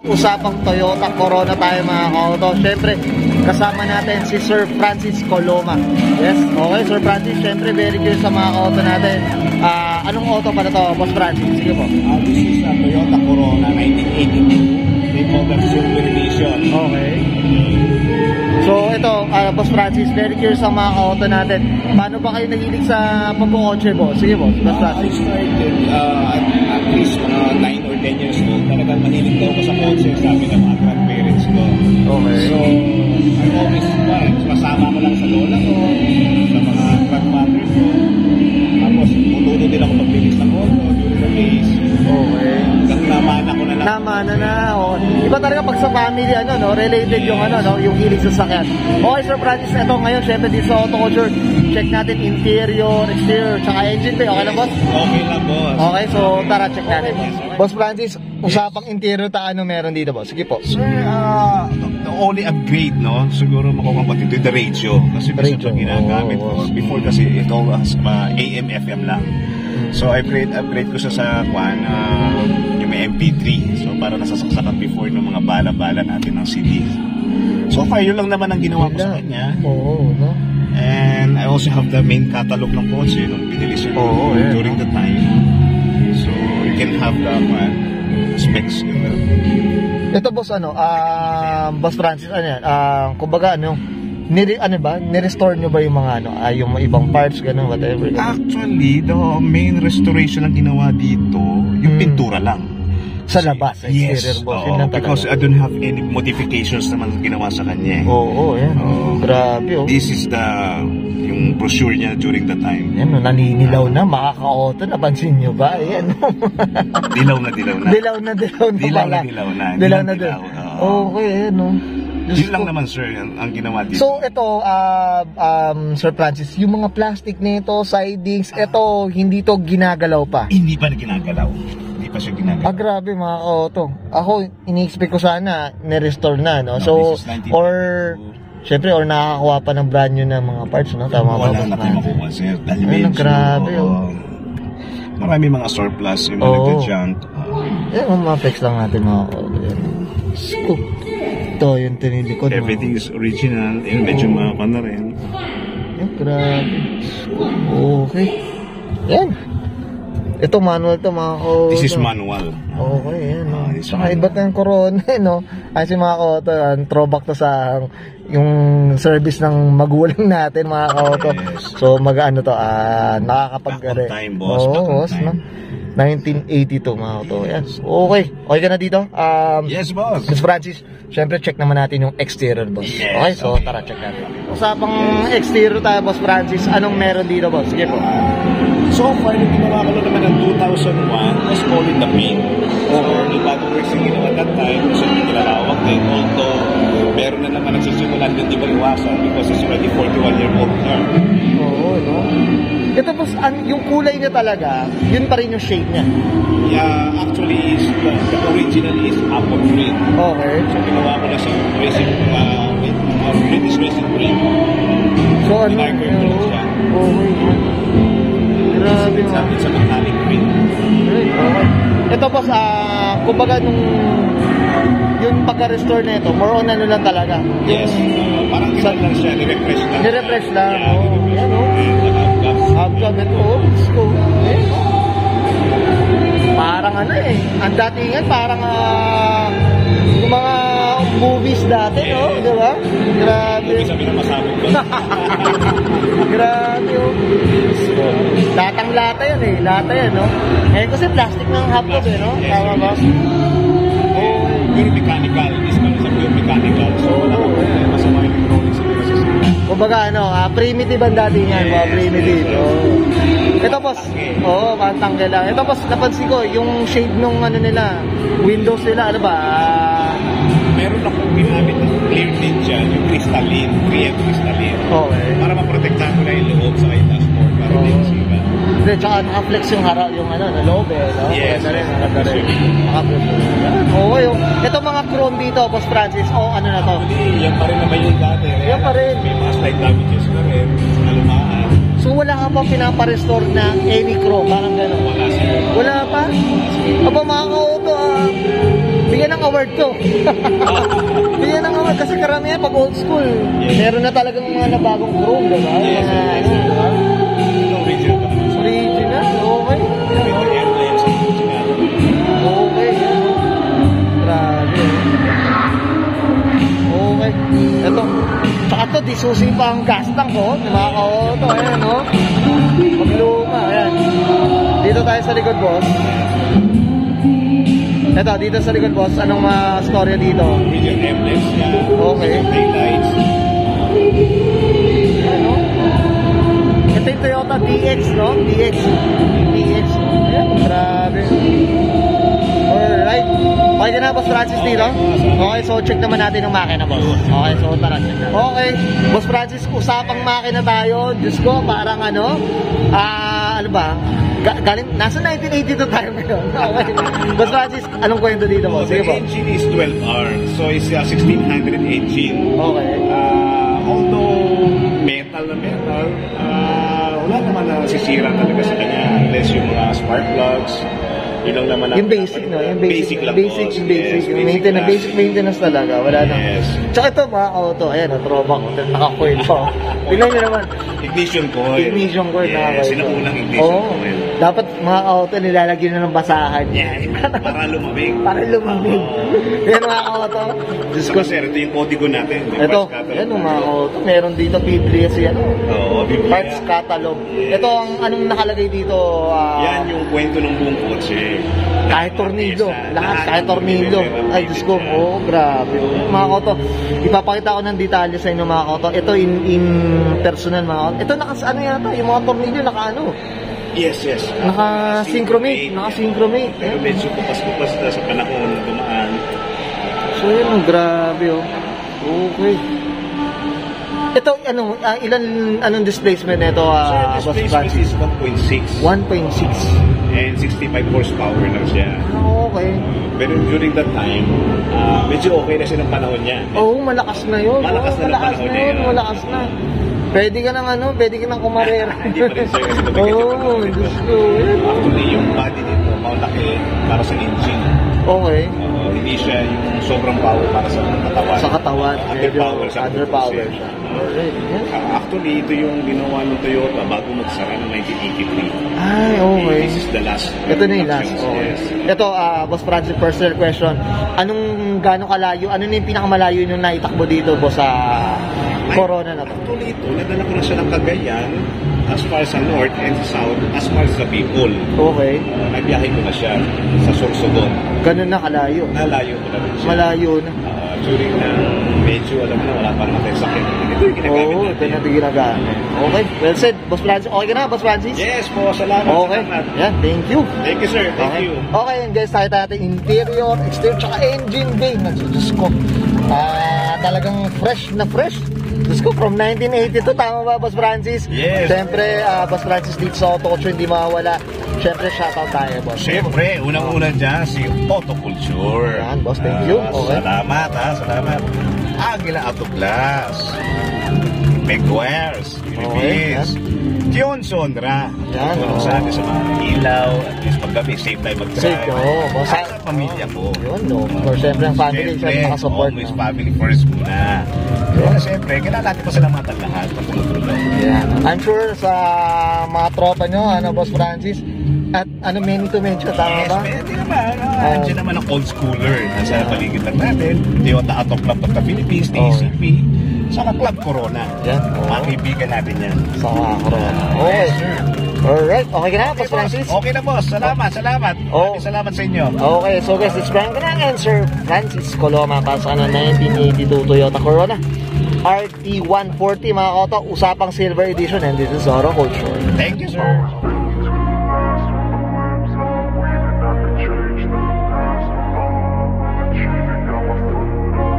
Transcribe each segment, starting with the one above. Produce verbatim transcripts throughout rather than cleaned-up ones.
Usapang Toyota Corona tayo mga ka-auto. Siyempre, kasama natin si Sir Francis Coloma. Yes, okay Sir Francis, siyempre very curious sa mga ka-auto natin. Uh, anong auto pa na to, Boss Francis? Sige po. Uh, this is a Toyota Corona nineteen eighty-two. May model Super Edition. Okay. So ito, uh, Boss Francis, very curious sa mga ka-auto natin. Paano ba kayo nahilig sa pagkukotse po? Sige po, Boss Francis. Uh, I started uh, at, at least uh, nine or ten years old. Talagang mahilig daw ko sa kotse, sabi ng mga grandparents ko. Okay. So, I always, uh, masama ko lang sa lola ko, sa mga grandmother ko. Tapos, pututo din ako magbilis ng auto during the days. Okay. Hanggang namana ko na lang. Namana na, oh. Iba talaga pag sa family, ano, no, related yung, ano, no, yung hilig sa sakyan. Okay, Sir Francis, ito ngayon, syempre dito sa OtoCulture, check natin interior, exterior, tsaka engine bay. Okay lang, boss? Okay lang, boss. Okay, so tara, check natin. Boss Francis, usapang interior ta, ano meron dito, boss? Sige po. Sir, uh, the only upgrade, no, siguro makukapatid ito, the radio. Kasi kasi ito ginagamit ko. Before kasi ito was uh, A M F M lang. So, upgrade, upgrade ko siya sa kwan, uh, yung may M P three. So, para nasasaksakan before ng mga bala-bala natin ng C D. So far, yun lang naman ang ginawa ko sa kanya. Oo, no? And I also have the main catalog ng kotse nung pinili siya oh, yeah, during the time. So, you can have the uh, specs. You know. Ito, boss, ano, uh, Boss Francis, ano yan, uh, kumbaga, ano, Nire, ano ba? Nirestore nyo ba yung mga ano, ay yung ibang parts, ganun, whatever? Ganun. Actually, the main restoration na ginawa dito, yung hmm. pintura lang. Sa labas, sa yes, exterior, boss. Oh, because I don't have any modifications naman ginawa sa kanya. Oo, oh, oh, yan. Oh. Grabe, oh. This is the, yung brochure niya during the time. Yan, no, naninilaw na, makaka-auto, napansin nyo ba? Yan, dilaw na, dilaw na. Dilaw na, dilaw na. Dilaw na, dilaw na. Dilaw na, dilaw. Okay, yan, no. Yun lang naman, sir, ang, ang ginawa dito. So, ito, uh, um, Sir Francis, yung mga plastic nito, sidings, ito, hindi to ginagalaw pa? Hindi pa na ginagalaw. Hindi pa siya ginagalaw. Ah, grabe mga auto. Ako, ini-expect ko sana, nirestore na, no? So, or, syempre, or nakakakuha pa ng brand new na mga parts, no? Tama ba? Wala na tayo makuha, sir. Dahil ay, grabe, oh. Marami mga surplus, yung mga nagka-junk. Yan, mga flex lang natin, mga auto. Scoop. Ito, yung tinilikod mo. Everything is original. Yung medyo oh. Mapa na rin. Yan, grabe. Okay. Yan. Ito, manual to, mga ko. This is manual. Okay, yan. No? Uh, Saka iba tayong Corona, no? Kasi mga ka-auto, throwback to sa yung service ng magulang natin, mga ka-auto. Yes. So, mag-ano to, uh, nakakapag- back on time, boss. Oo, back on boss, time. No? nineteen eighty-two, mga auto. Yes. Okay. Okay ka na dito? Um, yes, boss. Miss Francis, syempre check naman natin yung exterior, boss. Yes, okay, so okay. Tara, check natin. Usapang yes. Exterior tayo, Boss Francis. Anong meron dito, boss? Sige po. So far, yung ginawa ko na naman ng two thousand one was all in the paint. So, yung bagong works yung ginawa that time, kasi hindi nilalawak din. Although, meron na naman nagsisimulan din di ba iwasan because it's already forty-one year old car. Oo, no? Ito, boss, an, yung kulay niya talaga, yun pa rin yung shade niya. Yeah, actually, is the, the original is apple green. Okay. So, ginawa ko na sa racing, uh, with, uh, British racing green. So, ano? Darker ko lang siya. Okay. Grabe it's, nga. it's a metallic green. Okay. Ito, boss, ah, uh, kumbaga nung yung pagka-restore na ito, more on ano lang talaga. Yes. Uh, parang gano'n lang siya, nire-refresh lang. Nire-refresh lang. Yeah, oh. Yan, oh. Hubcap, ito, oh. So, eh, parang ano eh, ang datingan, parang uh, yung mga movies dati, yeah. No? Diba? Grabe. Movies sabi na masabog ko. Grabe, oh. So, latang lata yan eh, lata yan, no? Eh, kasi plastic ng hubcap eh, no? Yes, tama ba? Oh, pure mechanical. This one is a pure mechanical. So, wala ko eh, masama yung electronics sa mga sasama. Kumbaga, ano, uh, primitive ang dati niyan, yes, mga primitive. Yes, oh. Ito, boss, oo, oh, pantanggal lang. Ito, boss, napansin ko, yung shade nung ano nila, windows nila, ano ba? Uh, Meron akong ginamit ng clear tint dyan, yung crystalline, three M crystalline. Okay. Para maprotektahan ko na yung loob sa kayo dashboard, para hindi yung siga. Hindi, tsaka naka-flex yung harap, yung ano, na loob eh, no? Yes, yes, yes, naka-flex. Okay, oh. Ito mga chrome dito, Boss Francis, o oh, ano na to? Actually, yan pa rin naman yung dati. Yan pa rin. May mga slight damages na rin, nalumaan. So wala ka pa pinapa-restore na any chrome, parang gano'n? Wala siya. Wala pa? Aba mga ka-auto, ah. bigyan ng award to. Bigyan ng award kasi karamihan pag old school, yes. Meron na talagang mga nabagong chrome, diba? Yes, mga, yes, yes. Diba? Ito original. Original, okay. Ito airlines ang original. Okay. Grabe. Okay. Ito. Tsaka ito, disusi pa ang gas tank ko. Mga ka-auto, ayan, no? Magluma, ayan. Dito tayo sa likod, boss. Ito, dito sa likod, boss. Anong uh, storya dito? Medium emblems niya. Okay. Taillights. Ano? Ito yung Toyota D X, no? D X. D X. Ayan, grabe. Alright. Okay ka na, Boss Francis, dito? Okay, so check naman natin yung makina, boss. Okay, so tara, check natin. Okay, Boss Francis, usapang makina tayo. Diyos ko, parang ano, ah, ano ba? Galing, nasa nineteen eighty-two tayo ngayon. Okay. Boss Francis, anong kwento dito, boss? The Sige po. engine is twelve R, so it's a sixteen hundred engine. Okay. Uh, although metal na metal, uh, wala naman na sisira talaga sa kanya unless yung mga spark plugs. Yun lang naman yung basic, no? Yung basic, basic lang basic, po. yung basic, Yes, yung basic maintenance, lang. basic maintenance talaga, wala na. Yes. Tsaka ito, mga auto, ayan, o, throwback, naka-coil pa. Tignan nyo naman. Ignition coil. Ignition coil, yes, naka-coil. Yes, unang ignition oh, coil. Dapat mga auto, nilalagyan na ng basahan. Yeah, para lumamig. Para lumamig. Oh. Yan mga auto. Diyos ko, sir, ito yung kodigo natin. Ito, yan mga auto. Meron dito Biblia siya, ano? Oo, Biblia. Parts catalog. Yes. Ito, ang anong nakalagay dito? Uh, yan yung kwento ng buong kotse. Kahit tornilyo, lahat, kahit tornilyo. Ay, Diyos ko, oh, grabe. Mga koto, ipapakita ko ng detalye sa inyo, mga koto. Ito, in, in personal, mga koto. Ito, naka, ano yata, yung mga tornilyo, naka ano? Yes, yes. Naka-synchromate, naka-synchromate. Pero medyo kupas-kupas na sa panahon na dumaan. So, yun, oh, grabe, oh. Okay. Ito, ano, uh, ilan, anong displacement nito, uh, so, displacement is one point six. one point six. And sixty-five horsepower lang siya. Ah, okay. Uh, pero during that time, uh, medyo okay na siya ng panahon niya. Oo, oh, malakas na yun. Malakas oh, na malakas ng na yun. yun. Malakas na. Pwede ka ng ano, pwede ka ng kumarera. Hindi pa rin sir, kasi mabigyan Oo, oh, Diyos ko. Actually, yung body nito, malaki para sa engine. Okay. Uh, hindi siya yung sobrang power para sa katawan. Sa katawan. Underpower siya. Underpower siya. Alright. Uh, actually, ito yung ginawa ng Toyota bago magsara ng nineteen eighty-three. Ay, okay. This is the last. Ito na yung last. Okay. Yes. Ito, uh, Boss Francis, personal question. Anong gano'ng kalayo? Ano na yung pinakamalayo yung naitakbo dito, Boss, sa Corona na to? Actually, ito, nadala ko na siya ng Cagayan as far sa north and south, as far sa Bicol. Okay. Uh, nagbiyahe ko na siya sa Sorsogon. Ganun na kalayo? Nalayo ko na rin siya. Malayo na. Uh, during na medyo, alam mo na, wala pa naman tayo sakit. Ito yung ginagamit Oo, natin. ito na yung ginagamit. Okay, well said. Boss Francis, okay ka na, Boss Francis? Yes po, salamat. Okay, Salamat. yan, thank you. Thank you, sir. Thank Okay. you. Okay, and guys, tayo tayo interior, exterior, tsaka engine bay. Diyos ko. Ah, talagang fresh na fresh. Diyos ko, from nineteen eighty-two, tama ba, Boss Francis? Yes. Siyempre, uh, Boss Francis dito sa OtoCulture, hindi mawawala. Siyempre, shoutout tayo, Boss. Siyempre, unang-una dyan, si OtoCulture. Yan, Boss, thank you. Ah, Okay. Salamat, ha, salamat. Agila Auto Glass. Megwares. Philippines. Johnson Ra. Yan, Tulong oh. sa atin sa mga ilaw. At least paggabi, safe tayo mag-drive. Safe, oo, boss. Sa sa pamilya ko. Yun, no. Or siyempre, ang family, siyempre, nakasupport. always No? family first muna. Kaya siyempre, kailangan natin pasalamatan lahat ng tulong-tulong. Yeah. I'm sure sa mga tropa nyo, ano, Boss Francis, at ano, many to mention, tama Yes, ba? pwede naman. Uh, Oh. Andiyan naman ang old schooler. Nasa paligid lang natin. Toyota Auto Club of the Philippines, T C P. Saka Club Corona. Yan. Mga kaibigan natin yan. Sa mga corona. Okay. Yes, sir. Alright, okay ka na, Boss Okay, Francis? boss. Okay na, boss. Salamat, salamat. Oh. Maraming salamat sa inyo. Okay, so guys, it's Bryan Cunanan, Sir Francis Coloma, para sa kanang nineteen eighty-two Toyota Corona R T one forty, mga koto, usapang silver edition, and this is OtoCulture. Thank you, sir.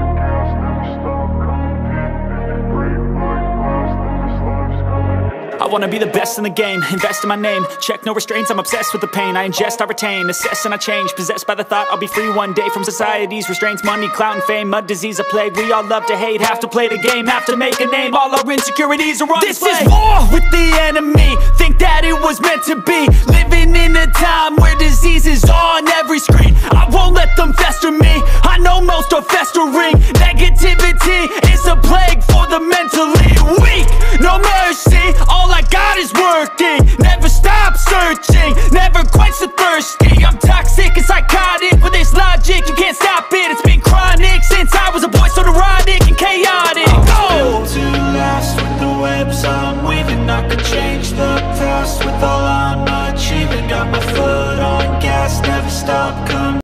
I wanna be the best in the game, invest in my name, check no restraints, I'm obsessed with the pain. I ingest, I retain, assess and I change, possessed by the thought I'll be free one day from society's restraints. Money, clout and fame, mud, disease, a plague. We all love to hate, have to play the game, have to make a name. All our insecurities are on This display. is war with the enemy, think that it was meant to be. Living in a time where disease is on every screen. I won't let them fester me, I know most are festering. Negativity is a plague for the mentally weak. No mercy, all I got is working. Never stop searching, never quench the thirsty. I'm toxic and psychotic, with this logic you can't stop it. It's been chronic since I was a boy, so neurotic and chaotic. Go! To last with the webs I'm weaving, I could change the past with all I'm achieving. Got my foot